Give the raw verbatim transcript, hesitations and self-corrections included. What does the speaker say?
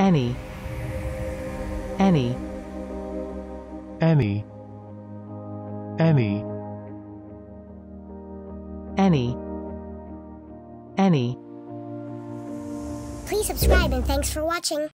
any, any, any, any, any, any. Please subscribe and thanks for watching.